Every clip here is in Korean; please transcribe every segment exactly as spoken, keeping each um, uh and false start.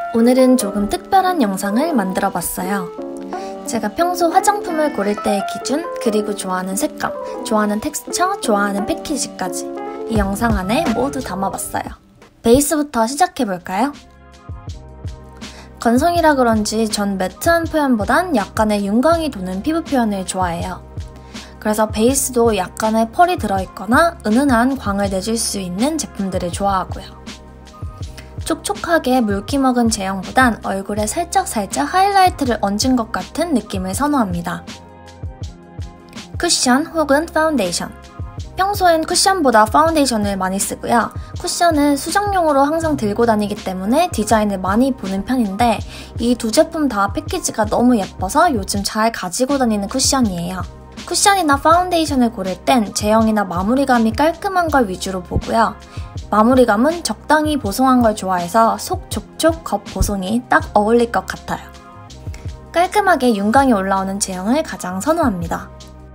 오늘은 조금 특별한 영상을 만들어 봤어요. 제가 평소 화장품을 고를 때의 기준, 그리고 좋아하는 색감, 좋아하는 텍스처, 좋아하는 패키지까지 이 영상 안에 모두 담아봤어요. 베이스부터 시작해볼까요? 건성이라 그런지 전 매트한 표현보단 약간의 윤광이 도는 피부 표현을 좋아해요. 그래서 베이스도 약간의 펄이 들어있거나 은은한 광을 내줄 수 있는 제품들을 좋아하고요. 촉촉하게 물기 먹은 제형보단 얼굴에 살짝살짝 하이라이트를 얹은 것 같은 느낌을 선호합니다. 쿠션 혹은 파운데이션. 평소엔 쿠션보다 파운데이션을 많이 쓰고요. 쿠션은 수정용으로 항상 들고 다니기 때문에 디자인을 많이 보는 편인데 이 두 제품 다 패키지가 너무 예뻐서 요즘 잘 가지고 다니는 쿠션이에요. 쿠션이나 파운데이션을 고를 땐 제형이나 마무리감이 깔끔한 걸 위주로 보고요. 마무리감은 적당히 보송한 걸 좋아해서 속 촉촉, 겉 보송이 딱 어울릴 것 같아요. 깔끔하게 윤광이 올라오는 제형을 가장 선호합니다.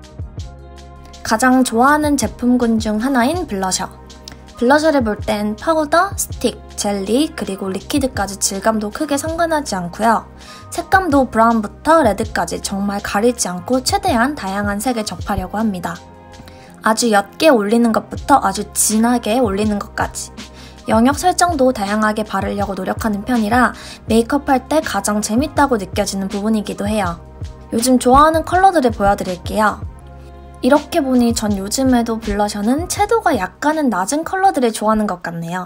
가장 좋아하는 제품군 중 하나인 블러셔. 블러셔를 볼 땐 파우더, 스틱, 젤리, 그리고 리퀴드까지 질감도 크게 상관하지 않고요. 색감도 브라운부터 레드까지 정말 가리지 않고 최대한 다양한 색을 접하려고 합니다. 아주 옅게 올리는 것부터 아주 진하게 올리는 것까지. 영역 설정도 다양하게 바르려고 노력하는 편이라 메이크업 할 때 가장 재밌다고 느껴지는 부분이기도 해요. 요즘 좋아하는 컬러들을 보여드릴게요. 이렇게 보니 전 요즘에도 블러셔는 채도가 약간은 낮은 컬러들을 좋아하는 것 같네요.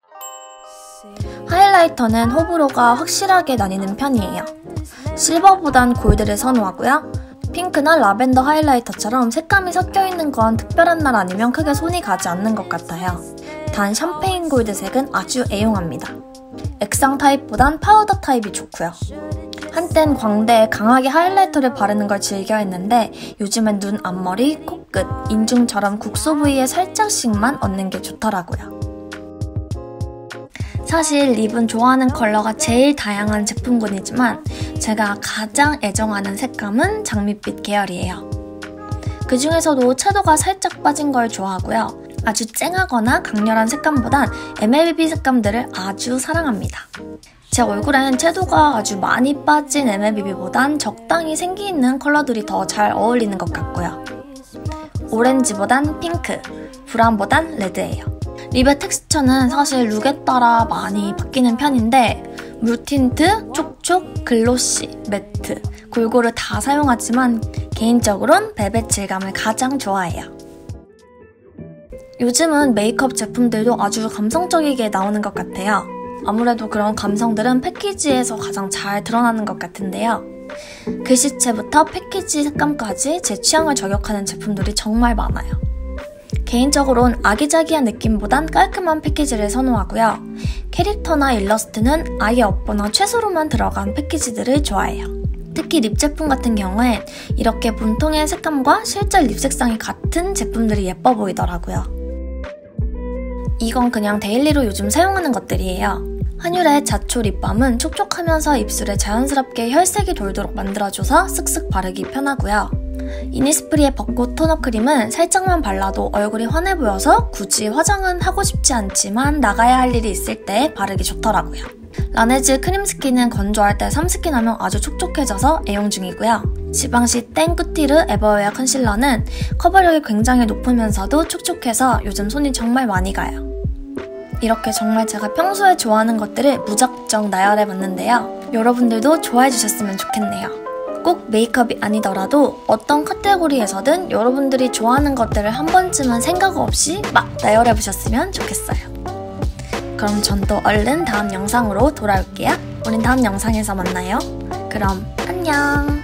하이라이터는 호불호가 확실하게 나뉘는 편이에요. 실버보단 골드를 선호하고요. 핑크나 라벤더 하이라이터처럼 색감이 섞여있는 건 특별한 날 아니면 크게 손이 가지 않는 것 같아요. 단 샴페인 골드색은 아주 애용합니다. 액상 타입보단 파우더 타입이 좋고요. 한땐 광대에 강하게 하이라이터를 바르는 걸 즐겨 했는데 요즘엔 눈 앞머리, 코끝, 인중처럼 국소 부위에 살짝씩만 얹는 게 좋더라고요. 사실 립은 좋아하는 컬러가 제일 다양한 제품군이지만 제가 가장 애정하는 색감은 장밋빛 계열이에요. 그 중에서도 채도가 살짝 빠진 걸 좋아하고요. 아주 쨍하거나 강렬한 색감보단 엠엘비비 색감들을 아주 사랑합니다. 제 얼굴엔 채도가 아주 많이 빠진 엠엘비비보단 적당히 생기 있는 컬러들이 더 잘 어울리는 것 같고요. 오렌지보단 핑크, 브라운보단 레드예요. 립의 텍스처는 사실 룩에 따라 많이 바뀌는 편인데 뮤틴트, 촉촉, 글로시, 매트 골고루 다 사용하지만 개인적으론 벨벳 질감을 가장 좋아해요. 요즘은 메이크업 제품들도 아주 감성적이게 나오는 것 같아요. 아무래도 그런 감성들은 패키지에서 가장 잘 드러나는 것 같은데요. 글씨체부터 패키지 색감까지 제 취향을 저격하는 제품들이 정말 많아요. 개인적으로는 아기자기한 느낌보단 깔끔한 패키지를 선호하고요. 캐릭터나 일러스트는 아예 없거나 최소로만 들어간 패키지들을 좋아해요. 특히 립 제품 같은 경우엔 이렇게 본통의 색감과 실제 립 색상이 같은 제품들이 예뻐 보이더라고요. 이건 그냥 데일리로 요즘 사용하는 것들이에요. 한율의 자초 립밤은 촉촉하면서 입술에 자연스럽게 혈색이 돌도록 만들어줘서 쓱쓱 바르기 편하고요. 이니스프리의 벚꽃 톤업 크림은 살짝만 발라도 얼굴이 환해 보여서 굳이 화장은 하고 싶지 않지만 나가야 할 일이 있을 때 바르기 좋더라고요. 라네즈 크림 스킨은 건조할 때 삼스킨하면 아주 촉촉해져서 애용 중이고요. 지방시 땡꾸티르 에버웨어 컨실러는 커버력이 굉장히 높으면서도 촉촉해서 요즘 손이 정말 많이 가요. 이렇게 정말 제가 평소에 좋아하는 것들을 무작정 나열해봤는데요. 여러분들도 좋아해주셨으면 좋겠네요. 꼭 메이크업이 아니더라도 어떤 카테고리에서든 여러분들이 좋아하는 것들을 한 번쯤은 생각 없이 막 나열해보셨으면 좋겠어요. 그럼 전 또 얼른 다음 영상으로 돌아올게요. 우린 다음 영상에서 만나요. 그럼 안녕!